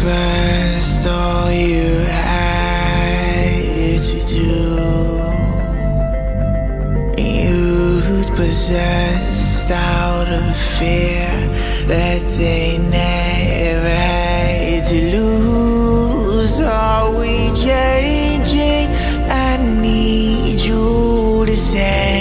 first, all you had to do. Youth possessed out of fear that they never had to lose. Are we changing? I need you to say